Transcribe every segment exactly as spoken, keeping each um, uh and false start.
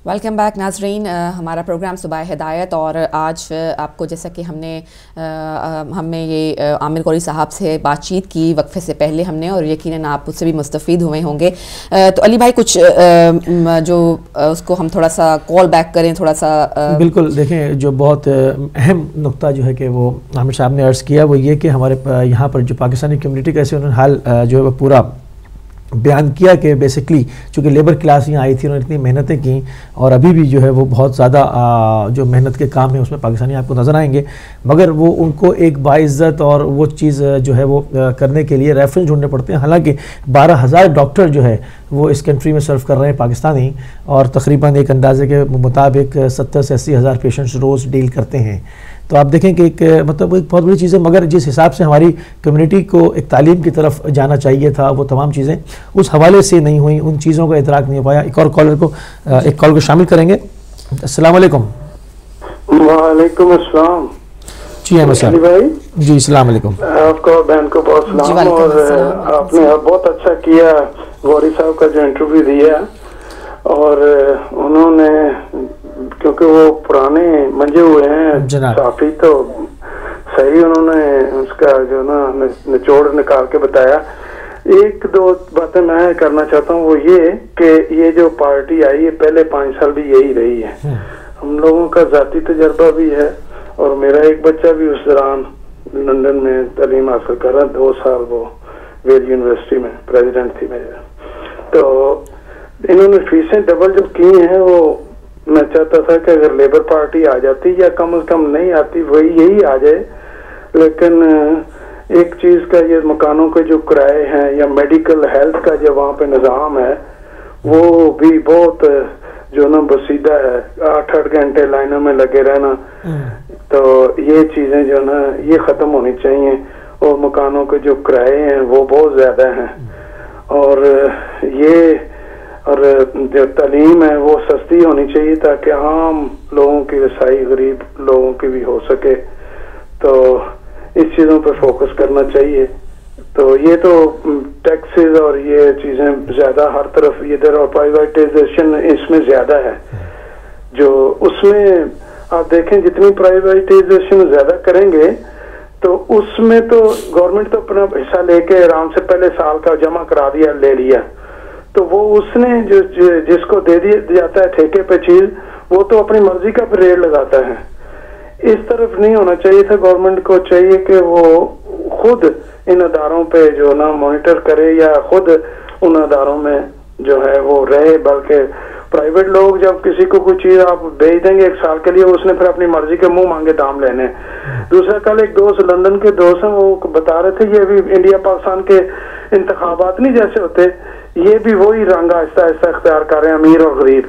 Welcome back ناظرین. ہمارا programme صبح ہدایت، اور آج آپ کو جیسا کہ ہم نے ہم نے یہ عامر قوری صاحب سے بات چیت کی وقفے سے پہلے ہم نے، اور یقیناً آپ اس سے بھی مستفید ہوئے ہوں گے. تو علی بھائی کچھ جو اس کو ہم تھوڑا سا کال بیک کریں تھوڑا سا. بالکل، دیکھیں جو بہت اہم نقطہ جو ہے کہ وہ عامر صاحب نے عرض کیا وہ یہ کہ ہمارے یہاں پر جو پاکستانی کمیونٹی کا انہوں نے حال جو ہے وہ پورا بیان کیا کہ بیسکلی چونکہ لیبر کلاس یہاں آئی تھی، انہوں نے اتنی محنتیں کی اور ابھی بھی جو ہے وہ بہت زیادہ جو محنت کے کام ہیں اس میں پاکستانی آپ کو نظر آئیں گے، مگر وہ ان کو ایک باعزت اور وہ چیز جو ہے وہ کرنے کے لیے ریفرنس ڈھونڈنے پڑتے ہیں. حالانکہ بارہ ہزار ڈاکٹر جو ہے وہ اس کنٹری میں سرو کر رہے ہیں پاکستانی، اور تقریباً ایک اندازے کے مطابق ستر سے اسی ہزار پیشنٹس روز ڈیل کرتے ہیں. تو آپ دیکھیں کہ ایک مطلب ایک بہت بڑی چیز ہے، مگر جس حساب سے ہماری کمیونٹی کو ایک تعلیم کی طرف جانا چاہیے تھا وہ تمام چیزیں اس حوالے سے نہیں ہوئیں، ان چیزوں کا ادراک نہیں ہو پایا. ایک اور کالر کو ایک کال کو شامل کریں گے. السلام علیکم. وعلیکم السلام. جی احمد صاحب. بھائی جی السلام علیکم. آپ کو بہن کو بہت سلام، اور آپ نے بہت اچھا کیا غوری صاحب کا جو انٹرویو دیا، اور انہوں نے کیونکہ وہ پرانے منجے ہوئے ہیں کافی، تو صحیح انہوں نے اس کا جو نا نچوڑ نکال کے بتایا. ایک دو باتیں میں کرنا چاہتا ہوں، وہ یہ کہ یہ جو پارٹی آئی ہے پہلے پانچ سال بھی یہی رہی ہے. ہم لوگوں کا ذاتی تجربہ بھی ہے، اور میرا ایک بچہ بھی اس دوران لندن میں تعلیم حاصل کر رہا، دو سال وہ ویل یونیورسٹی میں پریزیڈنٹ تھی میرے. تو انہوں نے فیسیں ڈبل جو کی ہیں، وہ میں چاہتا تھا کہ اگر لیبر پارٹی آ جاتی یا کم از کم نہیں آتی وہی یہی آ جائے. لیکن ایک چیز کا یہ مکانوں کے جو کرائے ہیں یا میڈیکل ہیلتھ کا جو وہاں پہ نظام ہے وہ بھی بہت جو نا بسیدہ ہے، آٹھ آٹھ گھنٹے لائنوں میں لگے رہنا. تو یہ چیزیں جو نا یہ ختم ہونی چاہیے، اور مکانوں کے جو کرائے ہیں وہ بہت زیادہ ہیں، اور یہ اور جو تعلیم ہے وہ سستی ہونی چاہیے تاکہ عام لوگوں کی رسائی غریب لوگوں کی بھی ہو سکے. تو اس چیزوں پہ فوکس کرنا چاہیے. تو یہ تو ٹیکسز اور یہ چیزیں زیادہ ہر طرف ادھر، اور پرائیویٹائزیشن اس میں زیادہ ہے. جو اس میں آپ دیکھیں جتنی پرائیویٹائزیشن زیادہ کریں گے تو اس میں تو گورنمنٹ تو اپنا حصہ لے کے آرام سے پہلے سال کا جمع کرا دیا لے لیا، تو وہ اس نے جو جس کو دے دیا جاتا ہے ٹھیکے پہ چیز، وہ تو اپنی مرضی کا ریٹ لگاتا ہے. اس طرف نہیں ہونا چاہیے تھا. گورنمنٹ کو چاہیے کہ وہ خود ان اداروں پہ جو نا مانیٹر کرے، یا خود ان اداروں میں جو ہے وہ رہے. بلکہ پرائیویٹ لوگ جب کسی کو کوئی چیز آپ بیچ دیں گے ایک سال کے لیے، اس نے پھر اپنی مرضی کے منہ مانگے دام لینے. دوسرا کل ایک دوست لندن کے دوست ہیں، وہ بتا رہے تھے یہ بھی انڈیا پاکستان کے انتخابات نہیں جیسے ہوتے، یہ بھی وہی رنگ آہستہ آہستہ اختیار کر رہے ہیں، امیر اور غریب.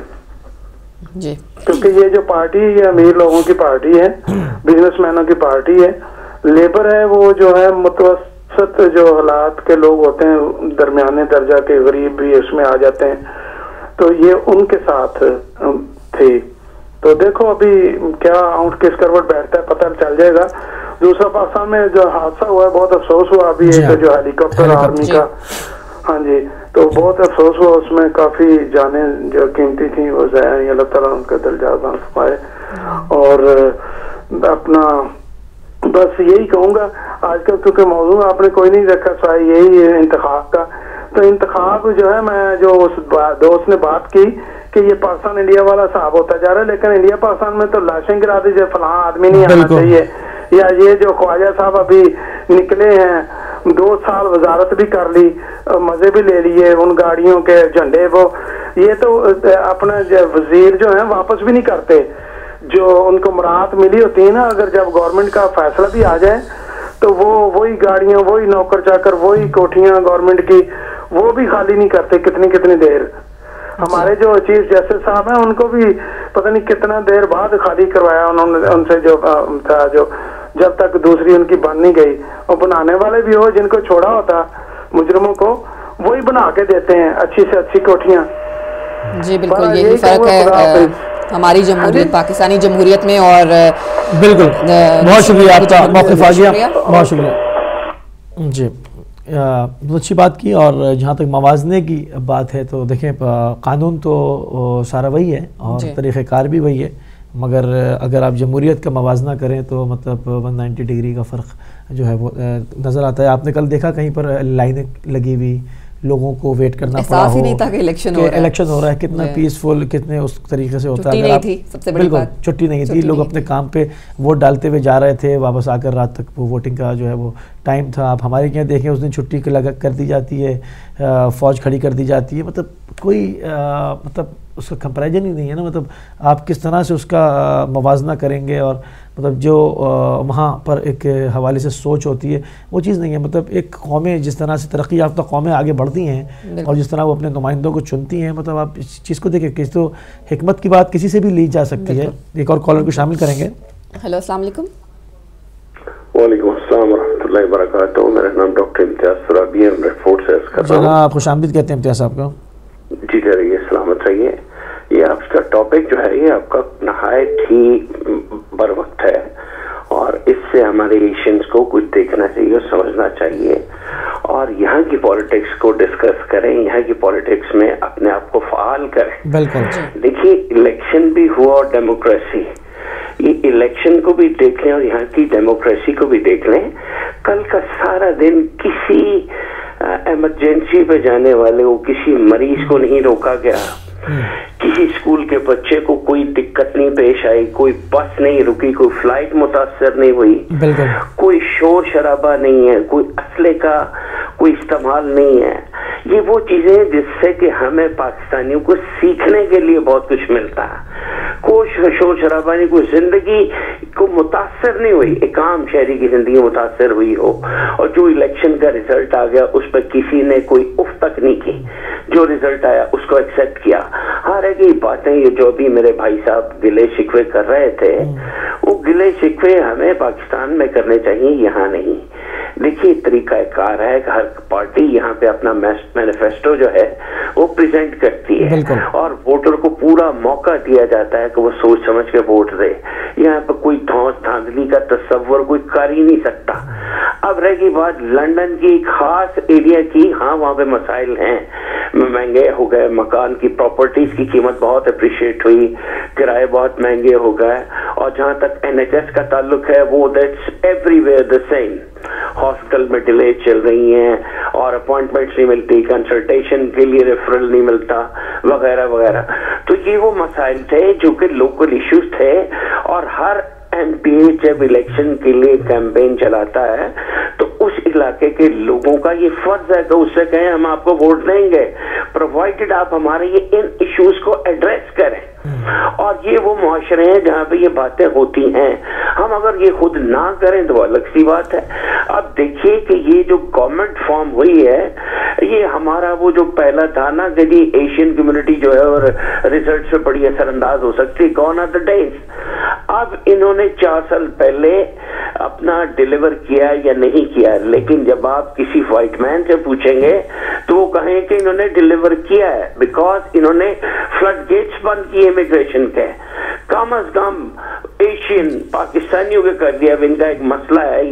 جی کیونکہ یہ جو پارٹی ہے یہ امیر لوگوں کی پارٹی ہے، بزنس مینوں کی پارٹی ہے. لیبر ہے وہ جو ہے متوسط جو حالات کے لوگ ہوتے ہیں، درمیانے درجہ کے غریب بھی اس میں آ جاتے ہیں. تو یہ ان کے ساتھ تھی. تو دیکھو ابھی کیا اونٹ کس کروٹ بیٹھتا ہے پتہ چل جائے گا. دوسرا پاکستان میں جو حادثہ ہوا ہے بہت افسوس ہوا ابھی، ایک جو ہیلی کاپٹر آرمی کا، ہاں جی، تو بہت افسوس ہوا. اس میں کافی جانیں جو قیمتی تھیں وہ ضائع ہیں. اللہ تعالیٰ ان کا دل جاذب فرمائے. اور اپنا بس یہی کہوں گا آج کل، کیونکہ موضوع آپ نے کوئی نہیں رکھا سوائے یہی ہے انتخاب کا. تو انتخاب جو ہے میں جو اس دوست نے بات کی کہ یہ پاکستان انڈیا والا صاحب ہوتا جا رہا ہے، لیکن انڈیا پاکستان میں تو لاشیں گرا دی جائے فلاں آدمی نہیں آنا چاہیے، یا یہ جو خواجہ صاحب ابھی نکلے ہیں دو سال وزارت بھی کر لی، مزے بھی لے لیے ان گاڑیوں کے جھنڈے، وہ یہ تو اپنا وزیر جو ہیں واپس بھی نہیں کرتے جو ان کو مراد ملی ہوتی ہے نا. اگر جب گورنمنٹ کا فیصلہ بھی آ جائے تو وہ وہی گاڑیاں، وہی نوکر چاکر، وہی کوٹھیاں گورنمنٹ کی وہ بھی خالی نہیں کرتے کتنی کتنی دیر. ہمارے جو چیف جسٹس صاحب ہیں ان کو بھی پتہ نہیں کتنا دیر بعد خالی کروایا انہوں نے ان سے، جو تھا جو جب تک دوسری ان کی بن نہیں گئی. اور بنانے والے بھی ہو جن کو چھوڑا ہوتا مجرموں کو، وہی بنا کے دیتے ہیں اچھی سے اچھی کوٹھیاں. جی بالکل یہی فرق ہے ہماری جمہوریت، پاکستانی جمہوریت میں. اور بالکل بہت شکریہ آپ کا، موقف آ گیا، بہت شکریہ. جی بہت اچھی بات کی. اور جہاں تک موازنے کی بات ہے تو دیکھیں قانون تو سارا وہی ہے اور طریقہ کار بھی وہی ہے, مگر اگر آپ جمہوریت کا موازنہ کریں تو مطلب ون نائنٹی ڈگری کا فرق جو ہے وہ نظر آتا ہے. آپ نے کل دیکھا کہیں پر لائنیں لگی ہوئی, لوگوں کو ویٹ کرنا پڑا ہو, نہیں تھا کہ الیکشن ہو رہا ہے, الیکشن ہو رہا ہے, کتنا پیسفل, کتنے اس طریقے سے ہوتا ہے. بالکل چھٹی نہیں تھی, لوگ اپنے کام پہ ووٹ ڈالتے ہوئے جا رہے تھے, واپس آ کر رات تک وہ ووٹنگ کا جو ہے وہ ٹائم تھا. آپ ہمارے یہاں دیکھیں اس دن چھٹی لگا کر دی جاتی ہے, فوج کھڑی کر دی جاتی ہے. مطلب کوئی مطلب اس کا کمپیریزن ہی نہیں ہے نا. مطلب آپ کس طرح سے اس کا موازنہ کریں گے, اور مطلب جو وہاں پر ایک حوالے سے سوچ ہوتی ہے وہ چیز نہیں ہے. مطلب ایک قومیں جس طرح سے ترقی یافتہ قومیں آگے بڑھتی ہیں اور جس طرح وہ اپنے نمائندوں کو چنتی ہیں, مطلب آپ اس چیز کو دیکھیں کہ تو حکمت کی بات کسی سے بھی لی جا سکتی ہے. ایک اور کالر کو شامل کریں گے. ہیلو, السلام علیکم. وعلیکم السلام ورحمۃ اللہ وبرکاتہ. میرا نام ڈاکٹر امتیاز سرابی ہے, ریڈ فورٹ سے عرض کر رہا ہوں. جناب خوش آمدید کہتے ہیں امتیاز صاحب کو. جی رہیے, سلامت رہیے. یہ آپ کا ٹاپک جو ہے یہ آپ کا نہایت ہی بر وقت ہے, اور اس سے ہمارے ایشینز کو کچھ دیکھنا چاہیے اور سمجھنا چاہیے, اور یہاں کی پالیٹکس کو ڈسکس کریں, یہاں کی پالیٹکس میں اپنے آپ کو فعال کریں. بالکل. دیکھیے الیکشن بھی ہوا اور ڈیموکریسی, یہ الیکشن کو بھی دیکھ لیں اور یہاں کی ڈیموکریسی کو بھی دیکھ لیں. کل کا سارا دن کسی ایمرجنسی پہ جانے والے کو, کسی مریض کو نہیں روکا گیا, کسی اسکول کے بچے کو کوئی دقت نہیں پیش آئی, کوئی بس نہیں رکی, کوئی فلائٹ متاثر نہیں ہوئی, کوئی شور شرابہ نہیں ہے, کوئی اسلحے کا کوئی استعمال نہیں ہے. یہ وہ چیزیں جس سے کہ ہمیں پاکستانیوں کو سیکھنے کے لیے بہت کچھ ملتا ہے. کوئی شور شرابہ نہیں, کوئی زندگی کو متاثر نہیں ہوئی, ایک عام شہری کی زندگی متاثر ہوئی ہو, اور جو الیکشن کا ریزلٹ آ گیا اس پہ کسی نے کوئی اف تک نہیں کی, جو ریزلٹ آیا اس کو ایکسیپٹ کیا. ہر ایک یہ باتیں یہ جو بھی میرے بھائی صاحب گلے شکوے کر رہے تھے, وہ گلے شکوے ہمیں پاکستان میں کرنے چاہیے, یہاں نہیں. دیکھیے طریقہ کار ہے کہ ہر پارٹی یہاں پہ اپنا مینیفیسٹو جو ہے وہ پریزنٹ کرتی ہے, اور ووٹر کو پورا موقع دیا جاتا ہے کہ وہ سوچ سمجھ کے ووٹ دے. یہاں پہ کوئی دھوس دھاندلی کا تصور کوئی کر ہی نہیں سکتا. اب رہ گئی بات لنڈن کی خاص ایریا کی, ہاں وہاں پہ مسائل ہیں, مہنگے ہو گئے, مکان کی پراپرٹیز کی قیمت بہت اپریشیٹ ہوئی, کرائے بہت مہنگے ہو گئے, اور جہاں تک این ایچ ایس کا تعلق ہے وہ that's everywhere the same. Hospital میں ڈیلے چل رہی ہیں, اور اپوائنٹمنٹس نہیں ملتی, کنسلٹیشن کے لیے ریفرل نہیں ملتا, وغیرہ وغیرہ. تو یہ وہ مسائل تھے جو کہ لوکل ایشوز تھے, اور ہر ایم پی اے جب الیکشن کے لیے کیمپین چلاتا ہے تو اس علاقے کے لوگوں کا یہ فرض ہے کہ اس سے کہیں ہم آپ کو ووٹ دیں گے, پرووائڈڈ آپ ہمارے یہ ان ایشوز کو ایڈریس کریں. اور یہ وہ معاشرے ہیں جہاں پہ یہ باتیں ہوتی ہیں. ہم اگر یہ خود نہ کریں تو الگ سی بات ہے. اب دیکھیے کہ یہ جو گورنمنٹ فارم ہوئی ہے, یہ ہمارا وہ جو پہلا تھا نا کہ جی ایشین کمیونٹی جو ہے اور ریزلٹ سے بڑی اثر انداز ہو سکتی, گون آر دا ڈیز. اب انہوں نے چار سال پہلے اپنا ڈیلیور کیا یا نہیں کیا, لیکن جب آپ کسی وائٹ مین سے پوچھیں گے تو وہ کہیں کہ انہوں نے ڈیلیور کیا ہے, بیکاز انہوں نے فلڈ گیٹس بند کیے امیگریشن کے. کم از کم ایشین پاکستانیوں کے کر دیا. اب ان کا ایک مسئلہ ہے,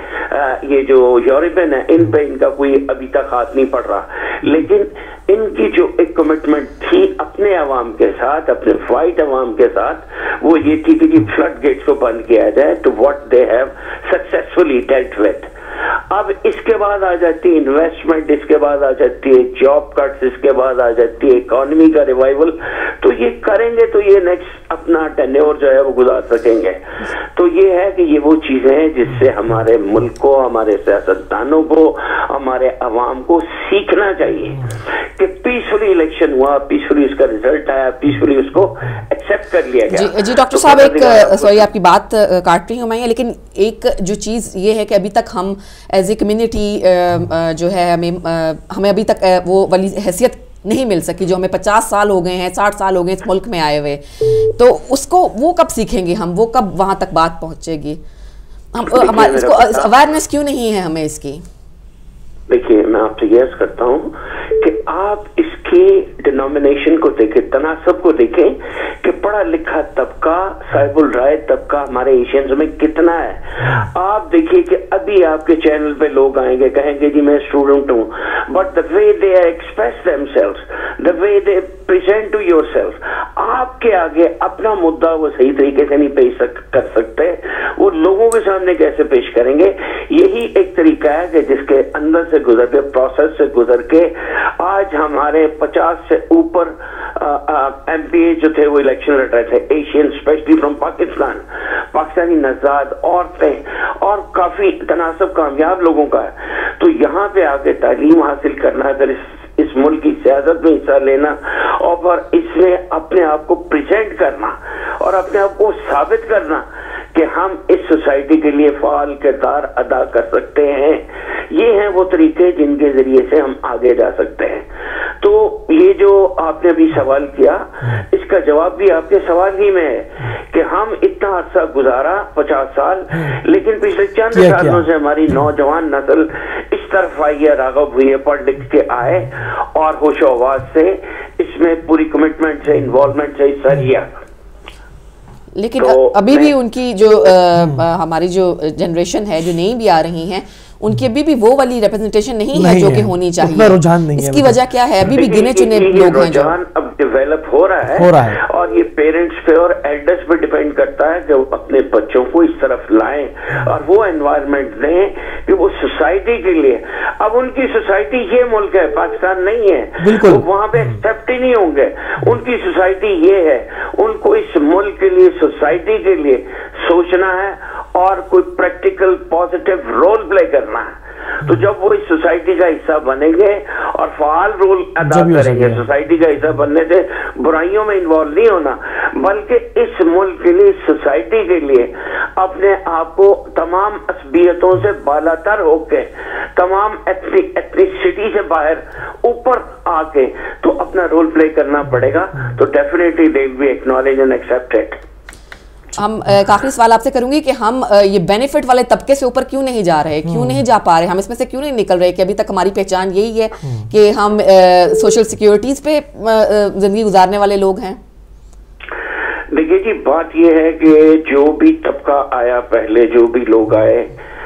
یہ یہ جو یورپین ہے ان پہ ان کا کوئی ابھی تک ہاتھ نہیں پڑ رہا, لیکن ان کی جو ایک کمٹمنٹ تھی اپنے عوام کے ساتھ, اپنے وائٹ عوام کے ساتھ, وہ یہ تھی کہ فلڈ گیٹس کو بند کیا جائے. تو what they have successfully dealt with. اب اس کے بعد آ جاتی ہے انویسٹمنٹ, اس کے بعد آ جاتی ہے جاب کٹس, اس کے بعد آ جاتی ہے اکانومی کا ریوائول. تو یہ کریں گے تو یہ نیکسٹ اپنا ٹینیور جو ہے وہ گزار سکیں گے. تو یہ ہے کہ یہ وہ چیزیں ہیں جس سے ہمارے ملک کو, ہمارے سیاستدانوں کو, ہمارے عوام کو سیکھنا چاہیے کہ پیسفلی الیکشن ہوا, پیسفلی اس کا ریزلٹ آیا, پیسفلی اس کو ایکسیپٹ کر لیا گیا. جی جی ڈاکٹر صاحب, ایک سوری آپ کی بات کاٹ رہی ہوں میں, لیکن ایک جو چیز یہ ہے کہ ابھی تک ہم ایز اے کمیونٹی جو ہے ہمیں ہمیں ابھی تک وہ والی حیثیت نہیں مل سکی جو ہمیں پچاس سال ہو گئے ہیں, ساٹھ سال ہو گئے اس ملک میں آئے ہوئے. تو اس کو وہ کب سیکھیں گے ہم, وہ کب وہاں تک بات پہنچے گی؟ ہم اس کو اویئرنیس کیوں نہیں ہے ہمیں اس کی؟ دیکھیے میں آپ سے یہ کرتا ہوں کہ آپ اس کے ڈینومینیشن کو دیکھیں, تناسب کو دیکھیں کہ بڑا पढ़ा लिखा तबका, साहिबुल राय तबका हमारे एशियंस में कितना है। आप देखिए कि अभी आपके चैनल पे लोग आएंगे, कहेंगे जी मैं स्टूडेंट हूँ, but the way they express themselves, the way they present to yourself, आपके आगे अपना मुद्दा वो सही तरीके से नहीं पेश कर सकते, वो लोगों के सामने कैसे पेश करेंगे। यही एक तरीका है कि जिसके अंदर से गुजर के, प्रोसेस से गुजर के आज हमारे पचास से ऊपर एम पी ए जो थे वो इलेक्शन लड़ रहे थे, Asian specially from Pakistan, Pakistani नजाद औरतें और काफी तनासब कामयाब लोगों का है। तो यहाँ पे आके तालीम हासिल करना, अगर इस इस मुल्क की सियासत में हिस्सा लेना और फिर इसमें अपने आप को प्रेजेंट करना और अपने आप को साबित करना कि हम इस सोसाइटी के लिए फाल किरदार अदा कर सकते हैं, ये हैं वो तरीके जिनके जरिए से हम आगे जा सकते हैं। तो ये जो आपने अभी सवाल किया, इसका जवाब भी आपके सवाल ही में है कि हम इतना अर्सा गुजारा, पचास साल, लेकिन पिछले चंद सालों से हमारी नौजवान नस्ल इस तरफ आई है, राग़ब हुई है, पढ़ लिख के आए और होशो आवाज से इसमें पूरी कमिटमेंट से, इन्वॉल्वमेंट से हिस्सा लिया। लेकिन तो अभी भी उनकी जो आ, हमारी जो जनरेशन है, जो नई भी आ रही हैं, उनकी अभी भी वो वाली रिप्रेजेंटेशन नहीं, नहीं है जो कि होनी चाहिए। रुझान नहीं इसकी है, वजह क्या है? अभी भी गिने चुने लोग हैं जो अब डेवलप हो रहा है, हो रहा है और ये पेरेंट्स पे और एल्डर्स पे डिपेंड करता है कि वो अपने बच्चों को इस तरफ लाएं और वो एनवायरनमेंट दें कि वो सोसाइटी के लिए, अब उनकी सोसाइटी ये मुल्क है, पाकिस्तान नहीं है, तो वहां पे एक्सेप्ट ही नहीं होंगे। उनकी सोसाइटी ये है, उनको इस मुल्क के लिए, सोसाइटी के लिए सोचना है और कोई प्रैक्टिकल पॉजिटिव रोल प्ले करना है। तो जब वो इस सोसाइटी का हिस्सा बनेंगे और फाल रोल अदा करेंगे, सोसाइटी का हिस्सा बनने से बुराइयों में इन्वॉल्व नहीं होना, बल्कि इस मुल्क के लिए, सोसाइटी के लिए अपने आप को तमाम असबियतों से बालातर होके, तमाम एथनिसिटी से बाहर ऊपर आके तो अपना रोल प्ले करना पड़ेगा। तो definitely they will be acknowledge and accepted. हम काफी सवाल आपसे करूंगी कि हम ये बेनिफिट वाले तबके से ऊपर क्यों नहीं जा रहे, क्यों नहीं जा पा रहे, हम इसमें से क्यों नहीं निकल रहे, कि अभी तक हमारी पहचान यही है कि हम सोशल सिक्योरिटीज पे जिंदगी गुजारने वाले लोग हैं। देखिए जी, बात यह है कि जो भी तबका आया पहले, जो भी लोग आए,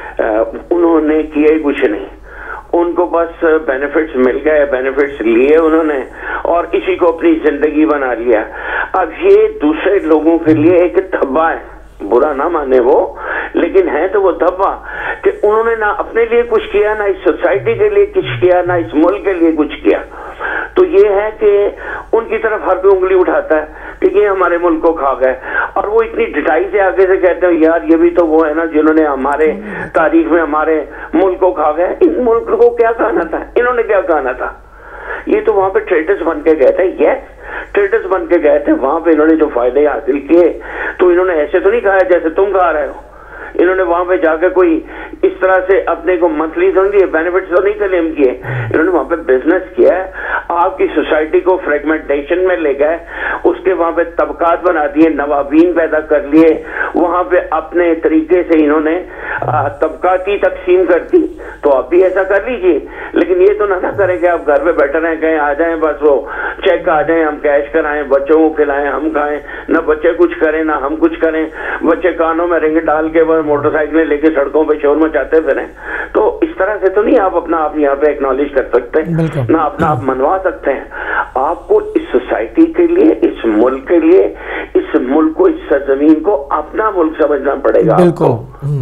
उन्होंने किया ही कुछ नहीं, उनको बस बेनिफिट्स मिल गए, बेनिफिट्स लिए उन्होंने और इसी को अपनी जिंदगी बना लिया। अब ये दूसरे लोगों के लिए एक धब्बा है, बुरा ना माने वो, लेकिन है तो वो धब्बा कि उन्होंने ना अपने लिए कुछ किया, ना इस सोसाइटी के लिए कुछ किया, ना इस मुल्क के लिए कुछ किया। तो ये है कि उनकी तरफ हर कोई उंगली उठाता है कि ये हमारे मुल्क को खा गए, और वो इतनी डिटाई से आगे से कहते हैं यार ये भी तो वो है ना जिन्होंने हमारे तारीख में हमारे मुल्क को खा गए। इन मुल्क को क्या कहना था, इन्होंने क्या कहना था? ये तो वहां पे ट्रेडर्स बन के गए थे, यस ट्रेडर्स बन के गए थे, वहां पे इन्होंने जो फायदे हासिल किए तो इन्होंने ऐसे तो नहीं कहा जैसे तुम कह रहे हो। इन्होंने वहां पे जाकर कोई इस तरह से अपने को मंथली समझिए बेनिफिट्स तो नहीं क्लेम किए, इन्होंने वहां पे बिजनेस किया है, आपकी सोसाइटी को फ्रेगमेंटेशन में ले गए, उसके वहां पे तबकात बना दिए, नवाबीन पैदा कर लिए, वहां पे अपने तरीके से इन्होंने तबकाती तकसीम कर दी। तो आप भी ऐसा कर लीजिए, लेकिन ये तो ना ना करें कि आप घर पे बैठे रहें, कहीं आ जाएं, बस वो चेक आ जाए, हम कैश कराएं, बच्चों को खिलाएं, हम खाएं, ना बच्चे कुछ करें ना हम कुछ करें, बच्चे कानों में रिंग डाल के बस मोटरसाइकिलें लेके सड़कों पे शोर मचाते फिरें। तो इस तरह से तो नहीं आप अपना आप यहाँ पे एक्नॉलेज कर सकते, ना अपना आप मनवा सकते हैं। आपको इस सोसाइटी के लिए, इस मुल्क के लिए, इस मुल्क को, इस सरजमीन को अपना मुल्क समझना पड़ेगा आपको,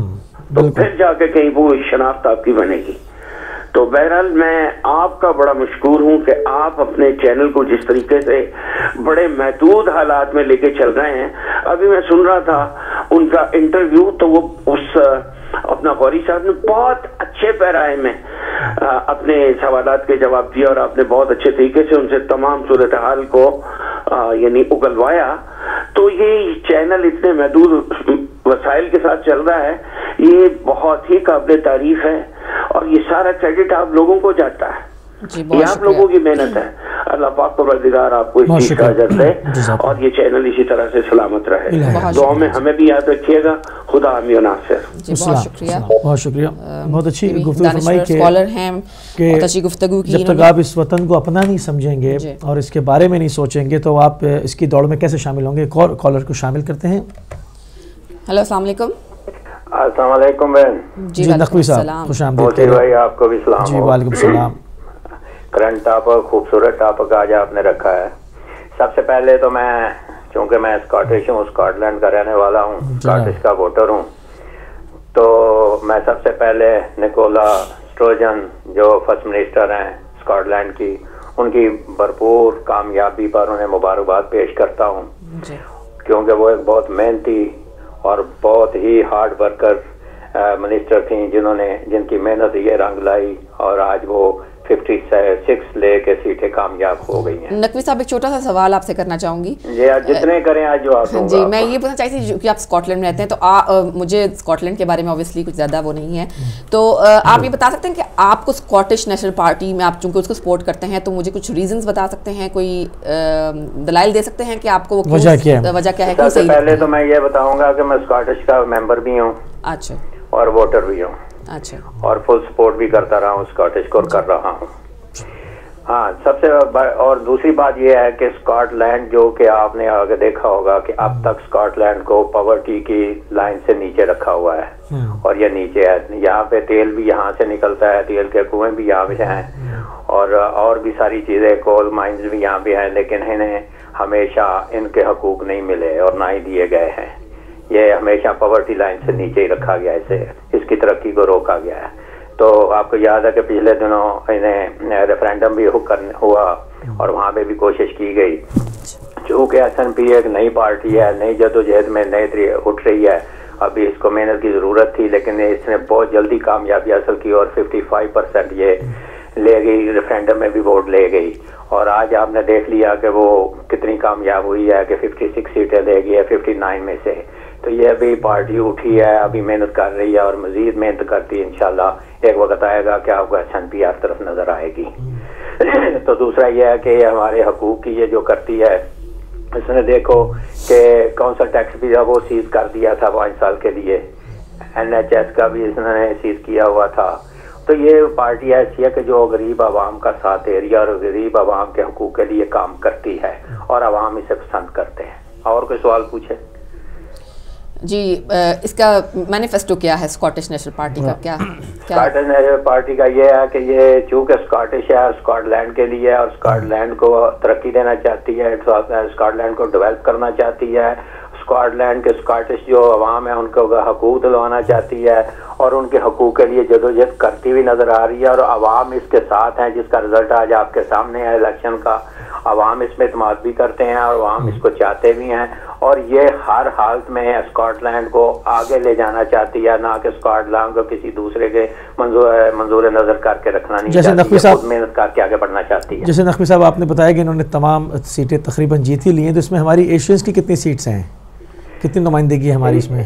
तो फिर जाके कहीं वो शनाख्त आपकी बनेगी। तो बहरहाल मैं आपका बड़ा मशकूर हूं कि आप अपने चैनल को जिस तरीके से बड़े महदूद हालात में लेके चल रहे हैं। अभी मैं सुन रहा था उनका इंटरव्यू, तो वो उस अपना गौरी साहब ने बहुत अच्छे पैराए में आ, अपने सवालात के जवाब दिए और आपने बहुत अच्छे तरीके से उनसे तमाम सूरत हाल को यानी उगलवाया। तो ये चैनल इतने महदूद वसाइल के साथ चल रहा है, ये बहुत ही काबिल तारीफ है और ये सारा क्रेडिट आप लोगों को जाता है, ये आप लोगों की मेहनत है। اللہ پاک پروردگار آپ کو اس چیز کا اجر دے اور یہ چینل اسی طرح سے سلامت رہے. دعاؤں میں ہمیں بھی یاد رکھیے گا. خدا حامی و ناصر. بہت شکریہ, بہت شکریہ, بہت اچھی گفتگو فرمائی کہ اچھی گفتگو کی. جب تک آپ اس وطن کو اپنا نہیں سمجھیں گے اور اس کے بارے میں نہیں سوچیں گے تو آپ اس کی دوڑ میں کیسے شامل ہوں گے. ایک اور کالر کو شامل کرتے ہیں. ہیلو, السلام علیکم. السلام علیکم بہن. جی نقوی صاحب خوش آمدید. موتی بھائی آپ کو بھی سلام. جی وعلیکم السلام. کرنٹ ٹاپک, خوبصورت ٹاپک آج آپ نے رکھا ہے. سب سے پہلے تو میں, چونکہ میں اسکاٹش ہوں, اسکاٹ لینڈ کا رہنے والا ہوں, اسکاٹش کا ووٹر ہوں, تو میں سب سے پہلے نکولا اسٹروجن جو فرسٹ منسٹر ہیں اسکاٹ لینڈ کی, ان کی بھرپور کامیابی پر انہیں مبارکباد پیش کرتا ہوں, کیونکہ وہ ایک بہت محنتی اور بہت ہی ہارڈ ورکر منسٹر تھیں, جنہوں نے جن کی محنت یہ رنگ لائی اور آج وہ ففٹی سکس لے کے سیٹیں کامیاب ہو گئی ہیں. نقوی صاحب, ایک چھوٹا سا سوال آپ سے کرنا چاہوں گی. جی جتنے کریں آج جو آپ. جی میں یہ پوچھنا چاہتی تھی کہ آپ اسکاٹ لینڈ میں رہتے ہیں, تو مجھے اسکاٹ لینڈ کے بارے میں اوبیسلی کچھ زیادہ وہ نہیں ہے, تو آپ یہ بتا سکتے ہیں کہ آپ کو اسکاٹش نیشنل پارٹی میں, آپ چونکہ اس کو سپورٹ کرتے ہیں, تو مجھے کچھ ریزنز بتا سکتے ہیں, کوئی دلائل دے سکتے ہیں کہ آپ کو وجہ کیا ہے؟ سب سے پہلے تو میں یہ بتاؤں گا کہ میں اسکاٹش کا ممبر بھی ہوں. اچھا. اور ووٹر بھی ہوں. اچھا. اور فل سپورٹ بھی کرتا رہا ہوں اسکاٹش کو, کر رہا ہوں. ہاں, سب سے اور دوسری بات یہ ہے کہ اسکاٹ لینڈ, جو کہ آپ نے آگے دیکھا ہوگا کہ اب تک اسکاٹ لینڈ کو پاورٹی کی لائن سے نیچے رکھا ہوا ہے, اور یہ نیچے ہے. یہاں پہ تیل بھی یہاں سے نکلتا ہے, تیل کے کنویں بھی یہاں پہ ہیں, اور اور بھی ساری چیزیں, کول مائنز بھی یہاں پہ ہیں, لیکن انہیں ہمیشہ ان کے حقوق نہیں ملے اور نہ ہی دیے گئے ہیں. یہ ہمیشہ پاورٹی لائن سے نیچے ہی رکھا گیا ہے, اسے اس کی ترقی کو روکا گیا ہے. تو آپ کو یاد ہے کہ پچھلے دنوں انہیں ریفرینڈم بھی ہوا اور وہاں پہ بھی کوشش کی گئی. چونکہ ایس این پی ایک نئی پارٹی ہے, نئی جدوجہد میں نئے اٹھ رہی ہے, ابھی اس کو محنت کی ضرورت تھی, لیکن اس نے بہت جلدی کامیابی حاصل کی اور ففٹی فائیو پرسینٹ یہ لے گئی, ریفرینڈم میں بھی ووٹ لے گئی. اور آج آپ نے دیکھ لیا کہ وہ کتنی کامیاب ہوئی ہے کہ ففٹی سکس سیٹیں لے گئی ہے ففٹی نائن میں سے. تو یہ ابھی پارٹی اٹھی ہے, ابھی محنت کر رہی ہے اور مزید محنت کرتی ہے. انشاءاللہ ایک وقت آئے گا کہ آپ کو ایس این پی ہر طرف نظر آئے گی. تو دوسرا یہ ہے کہ یہ ہمارے حقوق کی یہ جو کرتی ہے, اس نے دیکھو کہ کونسل ٹیکس بھی جب وہ سیز کر دیا تھا پانچ سال کے لیے, این ایچ ایس کا بھی اس نے سیز کیا ہوا تھا. تو یہ پارٹی ایسی ہے کہ جو غریب عوام کا ساتھ دے رہی ہے اور غریب عوام کے حقوق کے لیے کام کرتی ہے, اور عوام اسے پسند کرتے ہیں. اور کوئی سوال پوچھے؟ جی, اس کا مینیفیسٹو کیا ہے اسکاٹش نیشنل پارٹی کا؟ کیا اسکاٹش نیشنل پارٹی کا یہ ہے کہ یہ چونکہ اسکاٹش ہے اور اسکاٹ لینڈ کے لیے, اور اسکاٹ لینڈ کو ترقی دینا چاہتی ہے, اسکاٹ لینڈ کو ڈیولپ کرنا چاہتی ہے, اسکاٹ لینڈ کے اسکاٹش جو عوام ہے ان کو حقوق دلوانا چاہتی ہے, اور ان کے حقوق کے لیے جدوجہد کرتی ہوئی نظر آ رہی ہے, اور عوام اس کے ساتھ ہیں, جس کا رزلٹ آج آپ کے سامنے ہے الیکشن کا. عوام اس میں اعتماد بھی کرتے ہیں اور عوام اس کو چاہتے بھی ہیں, اور یہ ہر حالت میں اسکاٹ لینڈ کو آگے لے جانا چاہتی ہے, نہ کہ اسکاٹ لینڈ کو کسی دوسرے کے منظور منظور نظر کر کے رکھنا نہیں چاہتی, خود محنت کر کے آگے بڑھنا چاہتی ہے. جیسے نقوی صاحب آپ نے بتایا کہ انہوں نے تمام سیٹیں تقریباً جیت ہی لی ہیں, تو اس میں ہماری ایشینز کی کتنی سیٹس ہیں, کتنی نمائندگی ہے ہماری اس میں؟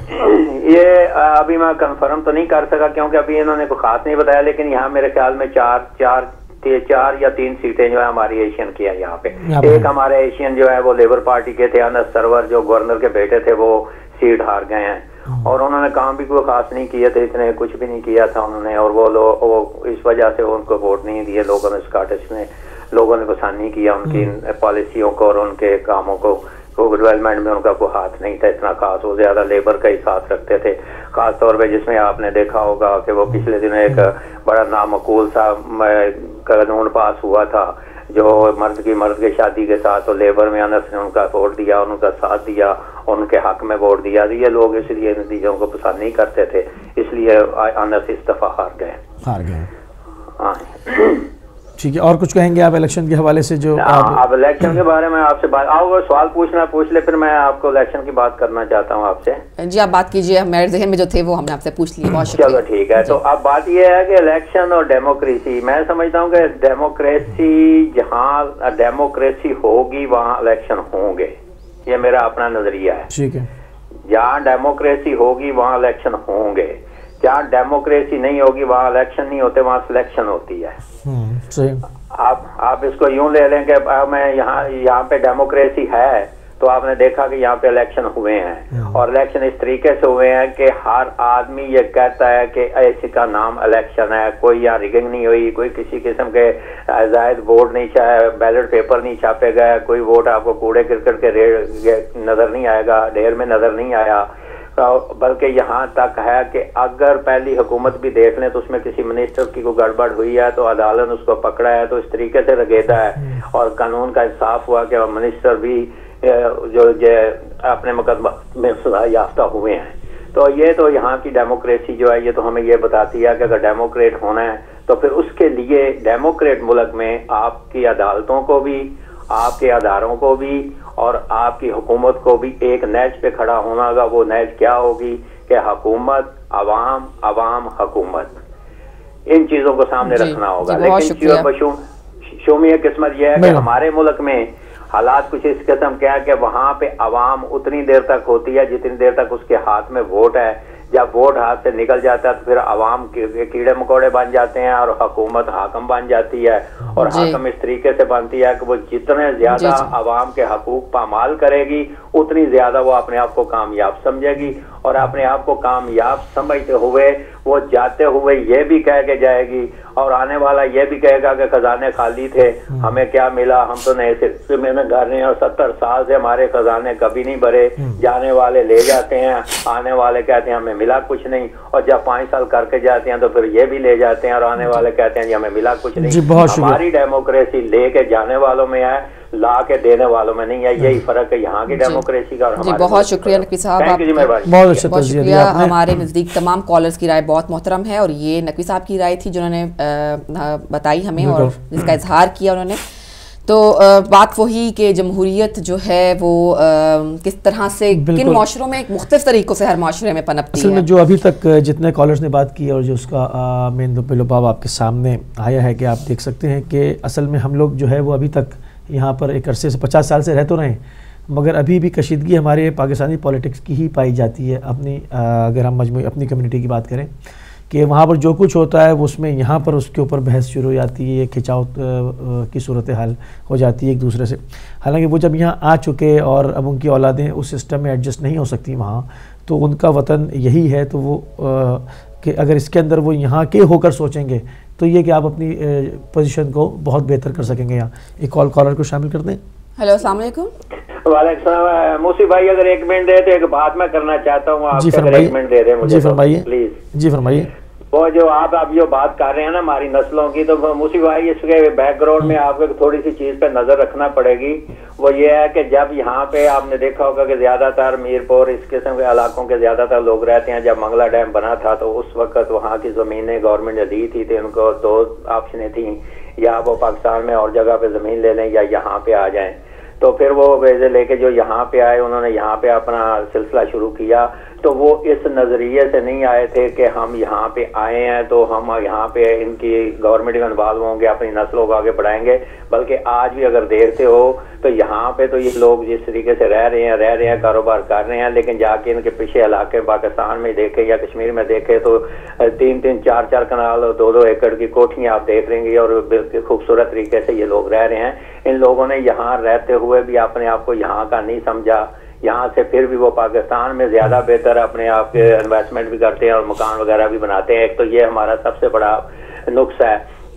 یہ ابھی میں کنفرم تو نہیں کر سکا کیونکہ ابھی انہوں نے کوئی خاص نہیں بتایا, لیکن یہاں میرے خیال میں چار چار چار یا تین سیٹیں جو ہے ہماری ایشین کی ہے یہاں پہ. ایک ہمارے ایشین جو ہے وہ لیبر پارٹی کے تھے, انس سرور جو گورنر کے بیٹے تھے, وہ سیٹ ہار گئے ہیں, اور انہوں نے کام بھی کوئی خاص نہیں کیے تھے, اتنے کچھ بھی نہیں کیا تھا انہوں نے, اور وہ لوگ وہ اس وجہ سے ان کو ووٹ نہیں دیے لوگوں نے. اسکاٹش نے لوگوں نے پسند نہیں کیا ان کی پالیسیوں کو اور ان کے کاموں کو. ڈیولپمنٹ میں ان کا کوئی ہاتھ نہیں تھا اتنا خاص, وہ زیادہ لیبر کا ہی ساتھ رکھتے تھے, خاص طور پہ جس میں آپ نے دیکھا ہوگا کہ وہ پچھلے دن ایک بڑا نامعقول سا قانون پاس ہوا تھا جو مرد کی مرد کے شادی کے ساتھ, تو لیبر میں انس نے ان کا ووٹ دیا, ان کا ساتھ دیا, ان کے حق میں ووٹ دیا. یہ لوگ اس لیے نتیجوں کو پسند نہیں کرتے تھے, اس لیے انس اس دفعہ ہار گئے ہار گئے ہاں ٹھیک ہے. اور کچھ کہیں گے آپ الیکشن کے حوالے سے؟ جو اب الیکشن کے بارے میں آپ سے بات, آؤ سوال پوچھنا پوچھ لے, پھر میں آپ کو الیکشن کی بات کرنا چاہتا ہوں آپ سے. جی آپ بات کیجیے, میرے ذہن میں جو تھے وہ ہم نے آپ سے پوچھ لیے. بہت شکریہ. چلو ٹھیک ہے. تو اب بات یہ ہے کہ الیکشن اور ڈیموکریسی, میں سمجھتا ہوں کہ ڈیموکریسی جہاں ڈیموکریسی ہوگی وہاں الیکشن ہوں گے, یہ میرا اپنا نظریہ ہے. ٹھیک ہے. جہاں ڈیموکریسی ہوگی وہاں الیکشن ہوں گے, جہاں ڈیموکریسی نہیں ہوگی وہاں الیکشن نہیں ہوتے, وہاں سلیکشن ہوتی ہے. آپ آپ اس کو یوں لے لیں کہ میں یہاں یہاں پہ ڈیموکریسی ہے تو آپ نے دیکھا کہ یہاں پہ الیکشن ہوئے ہیں اور الیکشن اس طریقے سے ہوئے ہیں کہ ہر آدمی یہ کہتا ہے کہ ایسی کا نام الیکشن ہے، کوئی یہاں ریگنگ نہیں ہوئی، کوئی کسی قسم کے زائد ووٹ نہیں چھاپے، بیلٹ پیپر نہیں چھاپے گئے، کوئی ووٹ آپ کو کوڑے کرکٹ کے نظر نہیں آئے گا، ڈھیر میں نظر نہیں آیا، بلکہ یہاں تک ہے کہ اگر پہلی حکومت بھی دیکھ لیں تو اس میں کسی منسٹر کی کوئی گڑبڑ ہوئی ہے تو عدالت اس کو پکڑا ہے تو اس طریقے سے لگیتا ہے اور قانون کا انصاف ہوا کہ منسٹر بھی جو اپنے مقدمہ میں سزا یافتہ ہوئے ہیں. تو یہ تو یہاں کی ڈیموکریسی جو ہے یہ تو ہمیں یہ بتاتی ہے کہ اگر ڈیموکریٹ ہونا ہے تو پھر اس کے لیے ڈیموکریٹ ملک میں آپ کی عدالتوں کو بھی، آپ کے اداروں کو بھی اور آپ کی حکومت کو بھی ایک نیج پہ کھڑا ہونا ہوگا. وہ نیج کیا ہوگی کہ حکومت عوام، عوام حکومت، ان چیزوں کو سامنے جی رکھنا ہوگا. جی لیکن شومی قسمت یہ ہے کہ ہمارے ملک میں حالات کچھ اس قسم کیا ہے کہ وہاں پہ عوام اتنی دیر تک ہوتی ہے جتنی دیر تک اس کے ہاتھ میں ووٹ ہے. جب ووٹ ہاتھ سے نکل جاتا ہے تو پھر عوام کیڑے مکوڑے بن جاتے ہیں اور حکومت حاکم بن جاتی ہے اور حاکم اس طریقے سے بنتی ہے کہ وہ جتنے زیادہ عوام کے حقوق پامال کرے گی اتنی زیادہ وہ اپنے آپ کو کامیاب سمجھے گی اور اپنے آپ کو کامیاب سمجھتے ہوئے وہ جاتے ہوئے یہ بھی کہہ کے جائے گی اور آنے والا یہ بھی کہے گا کہ خزانے خالی تھے، ہمیں کیا ملا، ہم تو نئے سلسلے میں گھر رہے ہیں اور ستر سال سے ہمارے خزانے کبھی نہیں بھرے. جانے والے لے جاتے ہیں، آنے والے کہتے ہیں ہمیں ملا کچھ نہیں، اور جب پانچ سال کر کے جاتے ہیں تو پھر یہ بھی لے جاتے ہیں اور آنے والے کہتے ہیں جی ہمیں ملا کچھ نہیں. ہماری ڈیموکریسی لے کے جانے والوں میں ہے، لا کے دینے والوں میں نہیں ہے. یہی فرق ہے یہاں کی ڈیموکریسی کا اور ہماری. بہت شکریہ نقوی صاحب، بہت شکریہ. ہمارے نزدیک تمام کالرز کی رائے بہت محترم ہے اور یہ نقوی صاحب کی رائے تھی جنہوں نے بتائی ہمیں اور جس کا اظہار کیا انہوں نے. تو بات وہی کہ جمہوریت جو ہے وہ کس طرح سے کن معاشروں میں مختلف طریقوں سے ہر معاشرے میں پنپتی ہے. اصل میں جو ابھی تک جتنے کالرز نے بات کی اور جو اس کا مین لباب آپ کے سامنے آیا ہے کہ آپ دیکھ سکتے ہیں کہ اصل میں ہم لوگ جو ہے وہ ابھی تک یہاں پر ایک عرصے سے پچاس سال سے رہ تو رہے ہیں مگر ابھی بھی کشیدگی ہمارے پاکستانی پولیٹکس کی ہی پائی جاتی ہے. اپنی اگر ہم مجموعی اپنی کمیونٹی کی بات کریں کہ وہاں پر جو کچھ ہوتا ہے وہ اس میں یہاں پر اس کے اوپر بحث شروع ہو جاتی ہے، کھچاؤ کی صورتحال ہو جاتی ہے ایک دوسرے سے. حالانکہ وہ جب یہاں آ چکے اور اب ان کی اولادیں اس سسٹم میں ایڈجسٹ نہیں ہو سکتی وہاں، تو ان کا وطن یہی ہے تو وہ کہ اگر اس کے اندر وہ یہاں کے ہو کر سوچیں گے تو یہ کہ آپ اپنی پوزیشن کو بہت بہتر کر سکیں گے. یہاں ایک کال کالر کو شامل کر دیں. ہیلو السلام علیکم. وعلیکم السلام. موسی بھائی اگر ایک منٹ دے تو ایک بات میں کرنا چاہتا ہوں آپ سے، اگر ایک منٹ دے دیں مجھے. جی فرمائیے پلیز. جی فرمائیے. وہ جو آپ اب جو بات کر رہے ہیں نا ہماری نسلوں کی، تو موسی بھائی اس کے بیک گراؤنڈ میں آپ کو تھوڑی سی چیز پہ نظر رکھنا پڑے گی. وہ یہ ہے کہ جب یہاں پہ آپ نے دیکھا ہوگا کہ زیادہ تر میر پور اس قسم کے علاقوں کے زیادہ تر لوگ رہتے ہیں. جب منگلا ڈیم بنا تھا تو اس وقت وہاں کی زمینیں گورنمنٹ نے دی تھی، ان کو دو آپشنیں تھیں، یا وہ پاکستان میں اور جگہ پہ زمین لے لیں یا یہاں پہ آ جائیں. تو پھر وہ ویزے لے کے جو یہاں پہ آئے انہوں نے یہاں پہ اپنا سلسلہ شروع کیا. تو وہ اس نظریے سے نہیں آئے تھے کہ ہم یہاں پہ آئے ہیں تو ہم یہاں پہ ان کی گورنمنٹ میں انوالو ہوں گے، اپنی نسلوں کو آگے بڑھائیں گے. بلکہ آج بھی اگر دیکھتے ہو تو یہاں پہ تو یہ لوگ جس طریقے سے رہ رہے ہیں رہ رہے ہیں کاروبار کر رہے ہیں، لیکن جا کے ان کے پیچھے علاقے پاکستان میں دیکھیں یا کشمیر میں دیکھیں تو تین تین چار چار کنال دو دو ایکڑ کی کوٹھیاں آپ دیکھ رہیں گے اور خوبصورت طریقے سے یہ لوگ رہ رہے ہیں. ان لوگوں نے یہاں رہتے ہوئے بھی اپنے آپ کو یہاں کا نہیں سمجھا. یہاں سے پھر بھی وہ پاکستان میں زیادہ بہتر اپنے آپ کے انویسٹمنٹ بھی کرتے ہیں اور مکان وغیرہ بھی بناتے ہیں. ایک تو یہ ہمارا سب سے بڑا نقص ہے.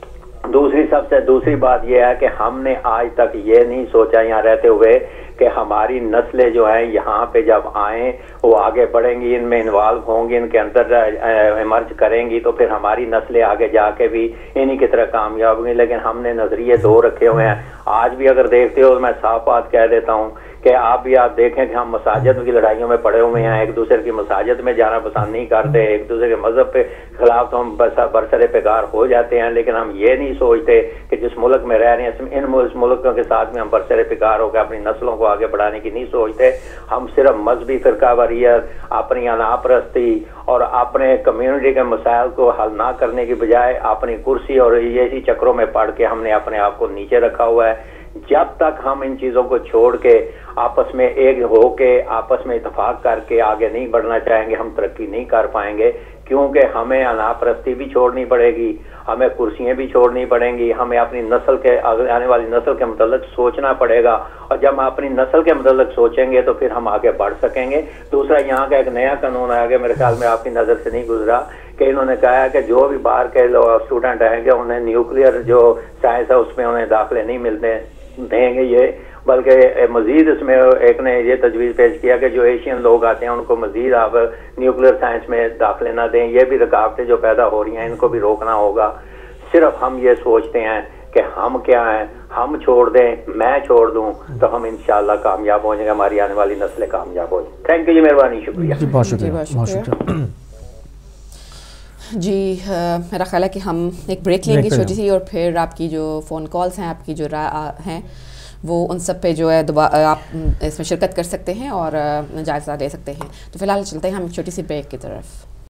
دوسری سب سے دوسری بات یہ ہے کہ ہم نے آج تک یہ نہیں سوچا یہاں رہتے ہوئے کہ ہماری نسلیں جو ہیں یہاں پہ جب آئیں وہ آگے بڑھیں گی، ان میں انوالو ہوں گی، ان کے اندر ایمرج کریں گی تو پھر ہماری نسلیں آگے جا کے بھی انہی کی طرح کامیاب ہوگی. لیکن ہم نے نظریے دو رکھے ہوئے ہیں. آج بھی اگر دیکھتے ہو میں صاف بات کہہ دیتا ہوں کہ آپ بھی آپ دیکھیں کہ ہم مساجد کی لڑائیوں میں پڑے ہوئے ہیں، ایک دوسرے کی مساجد میں جانا پسند نہیں کرتے، ایک دوسرے کے مذہب پہ خلاف تو ہم برسر پیکار ہو جاتے ہیں. لیکن ہم یہ نہیں سوچتے کہ جس ملک میں رہ رہے ہیں ان ملکوں کے ساتھ میں ہم برسر پیکار ہو کے اپنی نسلوں کو آگے بڑھانے کی نہیں سوچتے. ہم صرف مذہبی فرقہ واریت، اپنی انا پرستی اور اپنے کمیونٹی کے مسائل کو حل نہ کرنے کی بجائے اپنی کرسی اور ایسی چکروں میں پڑھ کے ہم نے اپنے آپ کو نیچے رکھا ہوا ہے. جب تک ہم ان چیزوں کو چھوڑ کے آپس میں ایک ہو کے آپس میں اتفاق کر کے آگے نہیں بڑھنا چاہیں گے ہم ترقی نہیں کر پائیں گے. کیونکہ ہمیں انا پرستی بھی چھوڑنی پڑے گی, ہمیں کرسیاں بھی چھوڑنی پڑیں گی, ہمیں اپنی نسل کے آنے والی نسل کے متعلق سوچنا پڑے گا, اور جب ہم اپنی نسل کے متعلق سوچیں گے تو پھر ہم آگے بڑھ سکیں گے. دوسرا یہاں کا ایک نیا قانون آیا کہ میرے خیال میں آپ کی نظر سے نہیں گزرا, کہ انہوں نے کہا ہے کہ جو بھی باہر کے لوگ اسٹوڈنٹ آئیں گے انہیں نیوکلیئر جو سائنس ہے اس میں انہیں داخلے نہیں ملتے دیں گے یہ, بلکہ مزید اس میں ایک نے یہ تجویز پیش کیا کہ جو ایشین لوگ آتے ہیں ان کو مزید آپ نیوکلیئر سائنس میں داخلے نہ دیں. یہ بھی رکاوٹیں جو پیدا ہو رہی ہیں ان کو بھی روکنا ہوگا. صرف ہم یہ سوچتے ہیں کہ ہم کیا ہیں, ہم چھوڑ دیں, میں چھوڑ دوں تو ہم انشاءاللہ کامیاب ہو جائیں گے, ہماری آنے والی نسلیں کامیاب ہو جائیں. تھینک یو جی, مہربانی, شکریہ. جی بہت شکریہ, بہت شکریہ. جی میرا خیال ہے کہ ہم ایک بریک لیں گے چھوٹی سی, اور پھر آپ کی جو فون کالز ہیں, آپ کی جو رائے ہیں, وہ ان سب پہ جو ہے دوبارہ آپ اس میں شرکت کر سکتے ہیں اور جائزہ لے سکتے ہیں. تو فی الحال چلتے ہیں ہم چھوٹی سی بریک کی طرف.